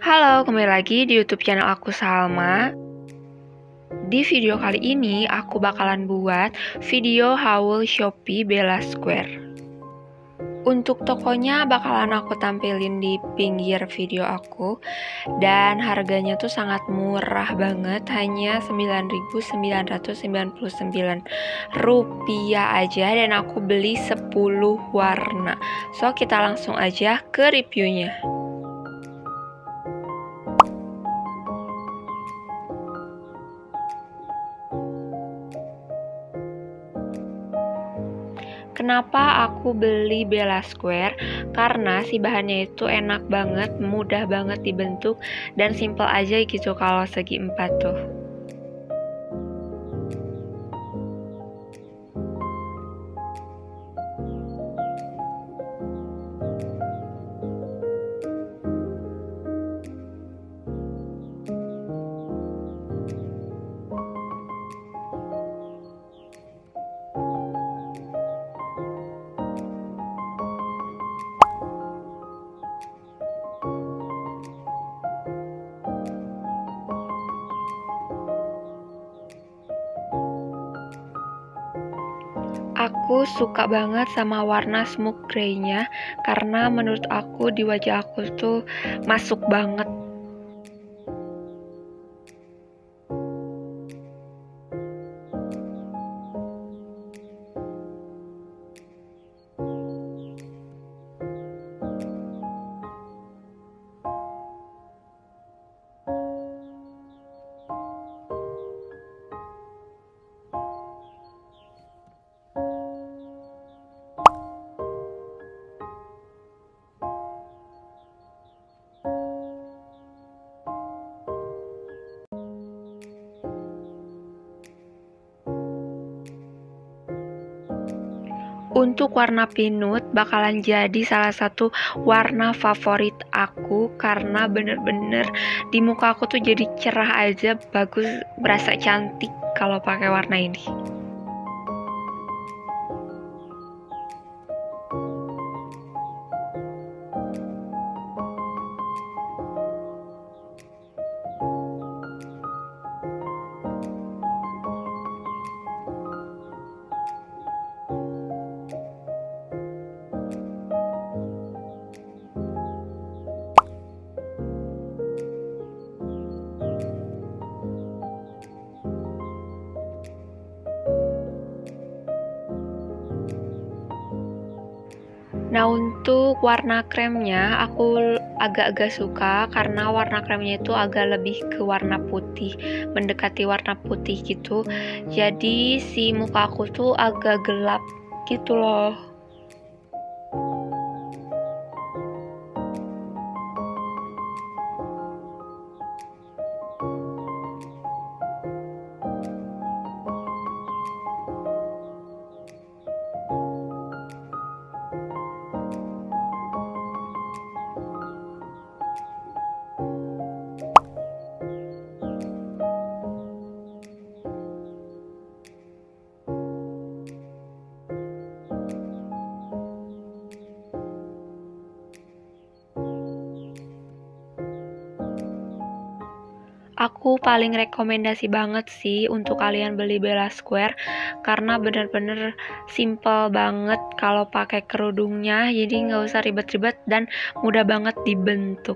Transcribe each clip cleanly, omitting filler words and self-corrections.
Halo, kembali lagi di YouTube channel aku Salma. Di video kali ini aku bakalan buat video haul Shopee Bella Square. Untuk tokonya bakalan aku tampilin di pinggir video aku. Dan harganya tuh sangat murah banget, hanya Rp9.999 aja. Dan aku beli 10 warna. So kita langsung aja ke reviewnya. Kenapa aku beli Bella Square? Karena si bahannya itu enak banget, mudah banget dibentuk, dan simple aja gitu kalau segi 4 tuh. Aku suka banget sama warna smoke grey-nya karena menurut aku di wajah aku tuh masuk banget. Untuk warna peanut bakalan jadi salah satu warna favorit aku karena bener-bener di muka aku tuh jadi cerah aja, bagus, berasa cantik kalau pakai warna ini. Nah, untuk warna kremnya aku agak-agak suka karena warna kremnya itu agak lebih ke warna putih, mendekati warna putih gitu. Jadi si muka aku tuh agak gelap gitu loh. Aku paling rekomendasi banget sih untuk kalian beli Bella Square karena bener-bener simple banget kalau pakai kerudungnya, jadi nggak usah ribet-ribet dan mudah banget dibentuk.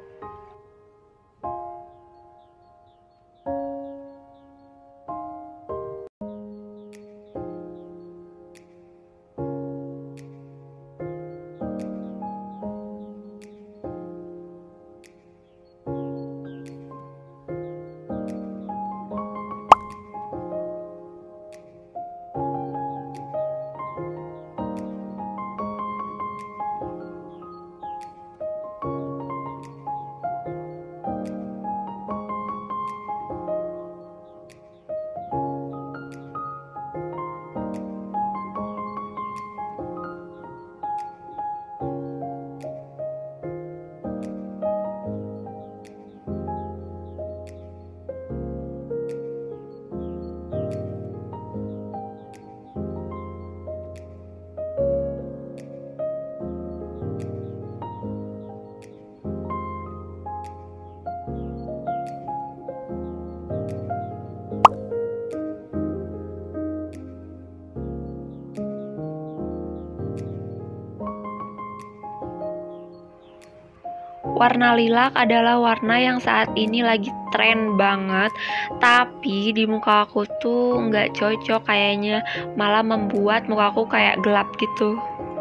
Warna lilac adalah warna yang saat ini lagi tren banget, tapi di muka aku tuh nggak cocok kayaknya, malah membuat muka aku kayak gelap gitu.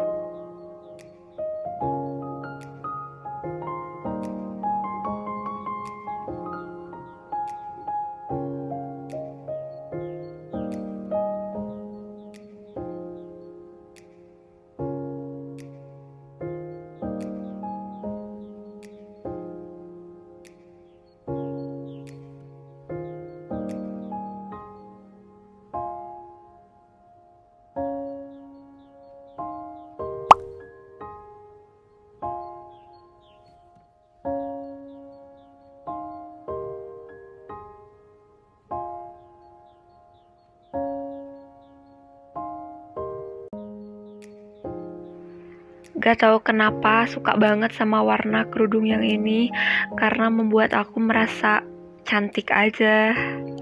Gak tahu kenapa suka banget sama warna kerudung yang ini, karena membuat aku merasa cantik aja.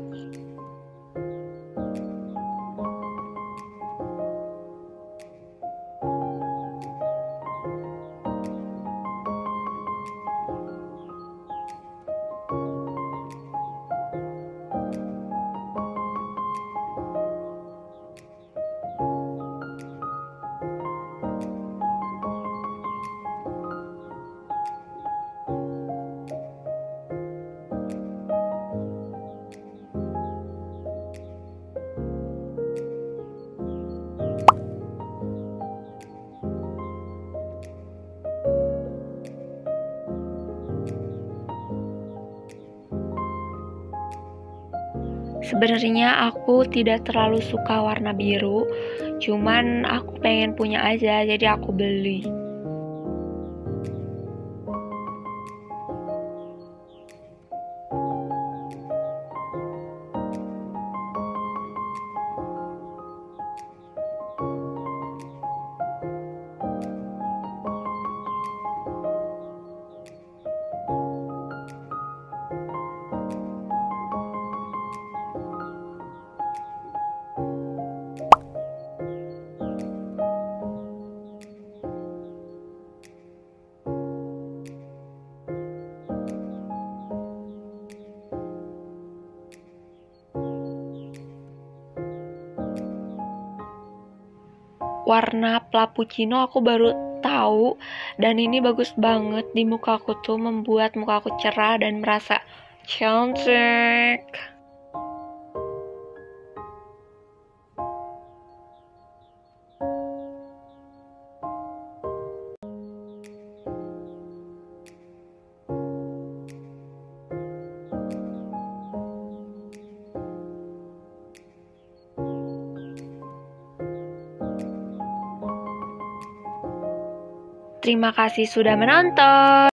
Sebenarnya aku tidak terlalu suka warna biru, cuman aku pengen punya aja, jadi aku beli. Warna Plappuccino aku baru tahu, dan ini bagus banget di muka aku tuh, membuat muka aku cerah dan merasa cantik. Terima kasih sudah menonton.